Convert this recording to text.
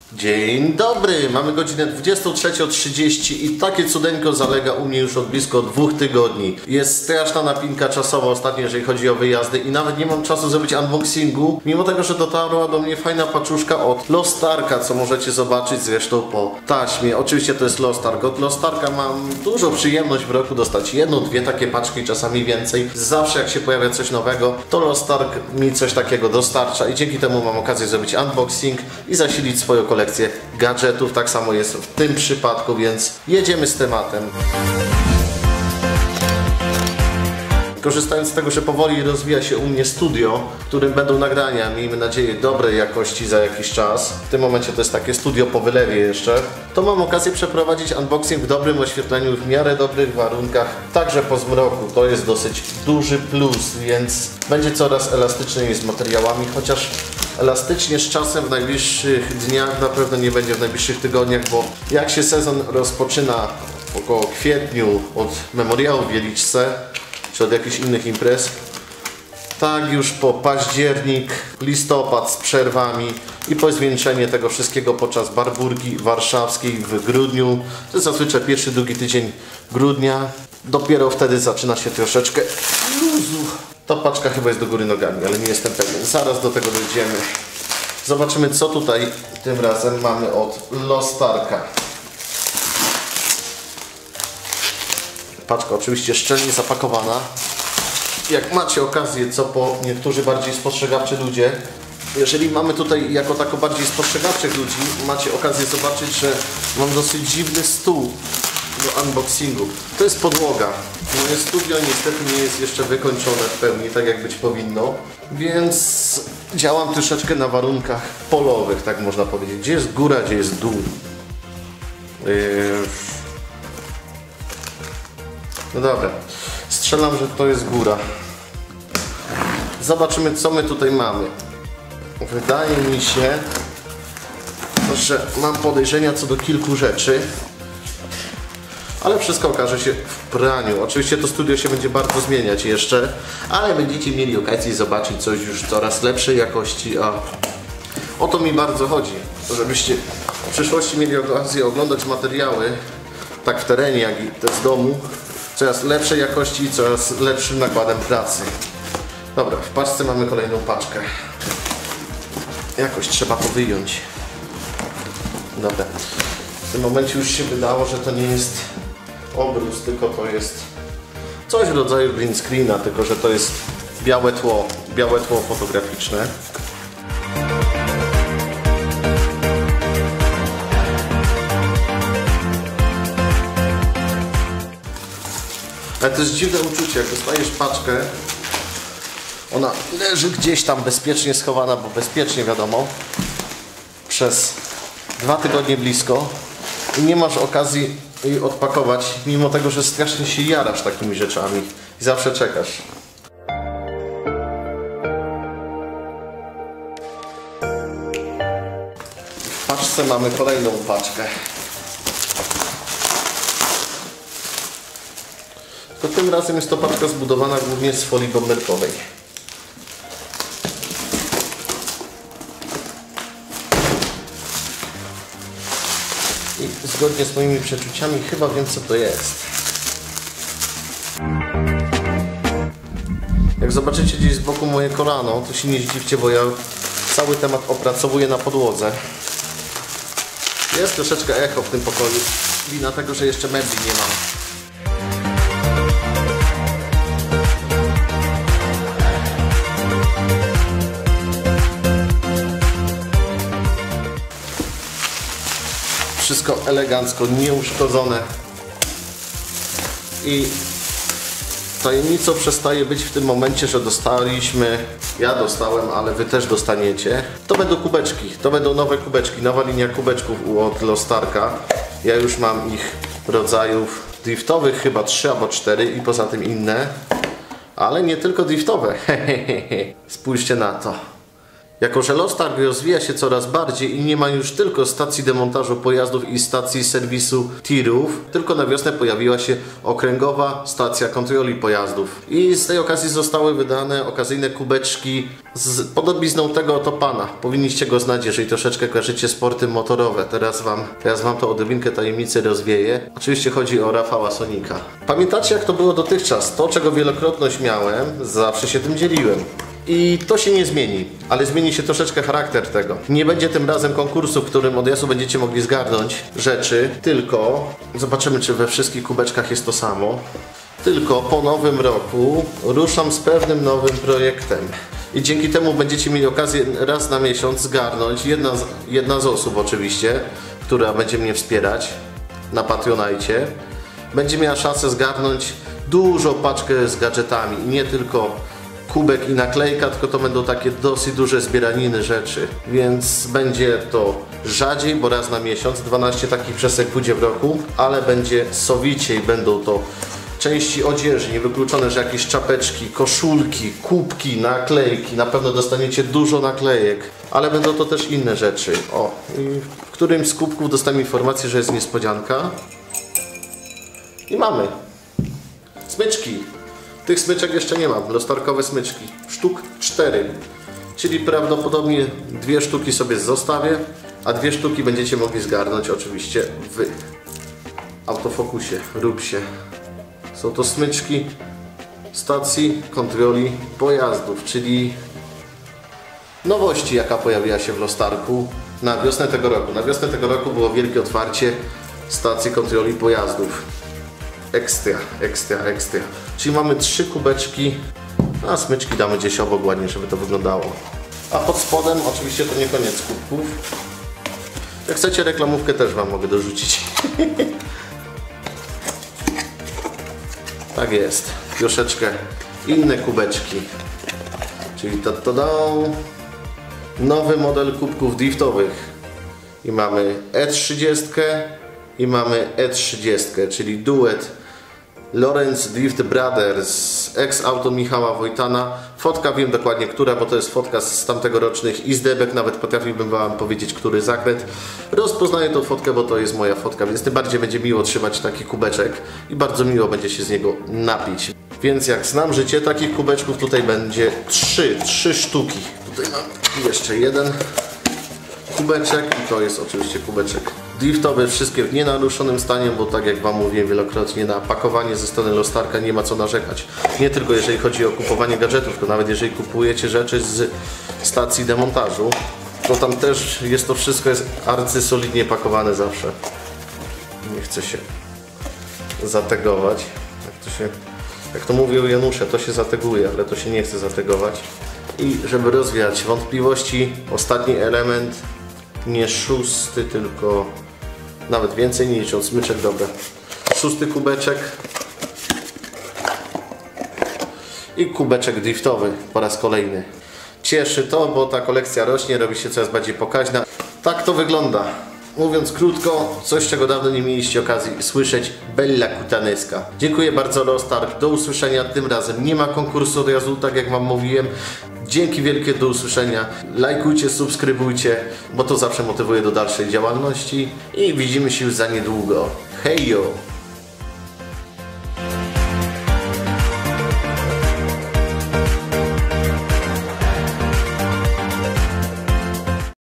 Dzień dobry, mamy godzinę 23:30 i takie cudeńko zalega u mnie już od blisko 2 tygodni. Jest straszna napinka czasowa ostatnio, jeżeli chodzi o wyjazdy i nawet nie mam czasu zrobić unboxingu, mimo tego, że dotarła do mnie fajna paczuszka od Lost Arka, co możecie zobaczyć zresztą po taśmie. Oczywiście to jest Lost Ark. Od Lost Arka mam dużo przyjemność w roku dostać jedną, dwie takie paczki, czasami więcej. Zawsze jak się pojawia coś nowego, to Lost Ark mi coś takiego dostarcza i dzięki temu mam okazję zrobić unboxing i zasilić swoją kolekcję gadżetów. Tak samo jest w tym przypadku, więc jedziemy z tematem. Korzystając z tego, że powoli rozwija się u mnie studio, w którym będą nagrania, miejmy nadzieję, dobrej jakości za jakiś czas. W tym momencie to jest takie studio po wylewie jeszcze. To mam okazję przeprowadzić unboxing w dobrym oświetleniu, w miarę dobrych warunkach, także po zmroku. To jest dosyć duży plus, więc będzie coraz elastyczniej z materiałami, chociaż elastycznie z czasem w najbliższych dniach, na pewno nie będzie w najbliższych tygodniach, bo jak się sezon rozpoczyna około kwietniu od Memoriału w Wieliczce, czy od jakichś innych imprez, tak już po październik, listopad z przerwami i po zwieńczenie tego wszystkiego podczas Barburgi Warszawskiej w grudniu, to jest zazwyczaj pierwszy, drugi tydzień grudnia, dopiero wtedy zaczyna się troszeczkę luzu. Ta paczka chyba jest do góry nogami, ale nie jestem pewien. Zaraz do tego dojdziemy. Zobaczymy, co tutaj tym razem mamy od Lost Arka. Paczka oczywiście szczelnie zapakowana. Jak macie okazję, co po niektórzy bardziej spostrzegawczy ludzie, jeżeli mamy tutaj jako tako bardziej spostrzegawczych ludzi, macie okazję zobaczyć, że mam dosyć dziwny stół do unboxingu. To jest podłoga. Moje studio niestety nie jest jeszcze wykończone w pełni, tak jak być powinno, więc działam troszeczkę na warunkach polowych, tak można powiedzieć. Gdzie jest góra, gdzie jest dół? No dobra, strzelam, że to jest góra. Zobaczymy, co my tutaj mamy. Wydaje mi się, że mam podejrzenia co do kilku rzeczy, ale wszystko okaże się w praniu. Oczywiście to studio się będzie bardzo zmieniać jeszcze, ale będziecie mieli okazję zobaczyć coś już coraz lepszej jakości, a o to mi bardzo chodzi, żebyście w przyszłości mieli okazję oglądać materiały tak w terenie, jak i też z domu, coraz lepszej jakości i coraz lepszym nakładem pracy. Dobra, w paczce mamy kolejną paczkę. Jakoś trzeba to wyjąć. Dobra. W tym momencie już się wydało, że to nie jest obrus, tylko to jest coś w rodzaju green screena, tylko że to jest białe tło fotograficzne. Ale to jest dziwne uczucie, jak dostajesz paczkę, ona leży gdzieś tam bezpiecznie schowana, bo bezpiecznie wiadomo, przez 2 tygodnie blisko i nie masz okazji jej odpakować, mimo tego, że strasznie się jarasz takimi rzeczami i zawsze czekasz. W paczce mamy kolejną paczkę. To tym razem jest to paczka zbudowana głównie z folii bomberkowej. I zgodnie z moimi przeczuciami chyba wiem, co to jest. Jak zobaczycie gdzieś z boku moje kolano, to się nie zdziwcie, bo ja cały temat opracowuję na podłodze. Jest troszeczkę echo w tym pokoju, wina tego, że jeszcze mebli nie mam. Wszystko elegancko, nieuszkodzone i tajemnicą przestaje być w tym momencie, że dostaliśmy, ja dostałem, ale wy też dostaniecie. To będą kubeczki, to będą nowe kubeczki, nowa linia kubeczków od Lost Arka. Ja już mam ich rodzajów driftowych, chyba 3 albo 4 i poza tym inne, ale nie tylko driftowe. Spójrzcie na to. Jako że Lostark rozwija się coraz bardziej i nie ma już tylko stacji demontażu pojazdów i stacji serwisu tirów, tylko na wiosnę pojawiła się okręgowa stacja kontroli pojazdów. I z tej okazji zostały wydane okazyjne kubeczki z podobizną tego oto pana. Powinniście go znać, jeżeli troszeczkę kojarzycie sporty motorowe. Teraz wam to odrobinkę tajemnicy rozwieję. Oczywiście chodzi o Rafała Sonika. Pamiętacie, jak to było dotychczas? To, czego wielokrotność miałem, zawsze się tym dzieliłem. I to się nie zmieni, ale zmieni się troszeczkę charakter tego. Nie będzie tym razem konkursu, w którym od razu będziecie mogli zgarnąć rzeczy, tylko zobaczymy, czy we wszystkich kubeczkach jest to samo. Tylko po nowym roku ruszam z pewnym nowym projektem. I dzięki temu będziecie mieli okazję raz na miesiąc zgarnąć, jedna z osób oczywiście, która będzie mnie wspierać na Patronite, będzie miała szansę zgarnąć dużą paczkę z gadżetami. I nie tylko kubek i naklejka, tylko to będą takie dosyć duże zbieraniny rzeczy. Więc będzie to rzadziej, bo raz na miesiąc, 12 takich przesek pójdzie w roku, ale będzie sowiciej, będą to części odzieży, niewykluczone, że jakieś czapeczki, koszulki, kubki, naklejki, na pewno dostaniecie dużo naklejek, ale będą to też inne rzeczy. O, i w którymś z kubków dostałem informację, że jest niespodzianka. I mamy smyczki. Tych smyczek jeszcze nie mam, lostarkowe smyczki. Sztuk 4, czyli prawdopodobnie 2 sztuki sobie zostawię, a 2 sztuki będziecie mogli zgarnąć oczywiście w autofokusie, rubsie. Są to smyczki stacji kontroli pojazdów, czyli nowości, jaka pojawiła się w Lostarku na wiosnę tego roku. Na wiosnę tego roku było wielkie otwarcie stacji kontroli pojazdów. Ekstra, ekstra, ekstra. Czyli mamy 3 kubeczki, a smyczki damy gdzieś obok ładnie, żeby to wyglądało. A pod spodem oczywiście to nie koniec kubków. Jak chcecie reklamówkę, też wam mogę dorzucić. Tak jest, troszeczkę inne kubeczki. Czyli to nowy model kubków driftowych. I mamy E30 i mamy E30, czyli duet Lawrence Drift Brothers, ex-auto Michała Wojtana. Fotka wiem dokładnie która, bo to jest fotka z tamtegorocznych izdebek, nawet potrafiłbym wam powiedzieć, który zakręt. Rozpoznaję tą fotkę, bo to jest moja fotka, więc tym bardziej będzie miło trzymać taki kubeczek i bardzo miło będzie się z niego napić. Więc jak znam życie, takich kubeczków tutaj będzie 3 sztuki. Tutaj mam jeszcze jeden kubeczek i to jest oczywiście kubeczek driftowy, wszystkie w nienaruszonym stanie, bo tak jak wam mówiłem wielokrotnie, na pakowanie ze strony Lostarka nie ma co narzekać. Nie tylko jeżeli chodzi o kupowanie gadżetów, to nawet jeżeli kupujecie rzeczy z stacji demontażu, to tam też jest to wszystko arcysolidnie pakowane zawsze. Nie chcę się zategować. Jak to mówią Janusze, to się zateguje, ale to się nie chce zategować. I żeby rozwiać wątpliwości, ostatni element, nie 6, tylko nawet więcej, nie licząc smyczek, dobra. 6 kubeczek i kubeczek driftowy po raz kolejny. Cieszy to, bo ta kolekcja rośnie, robi się coraz bardziej pokaźna. Tak to wygląda. Mówiąc krótko, coś czego dawno nie mieliście okazji słyszeć, bella cutanesca. Dziękuję bardzo Lostark, do usłyszenia, tym razem nie ma konkursu od razu, tak jak wam mówiłem. Dzięki wielkie, do usłyszenia, lajkujcie, subskrybujcie, bo to zawsze motywuje do dalszej działalności i widzimy się już za niedługo. Hejo!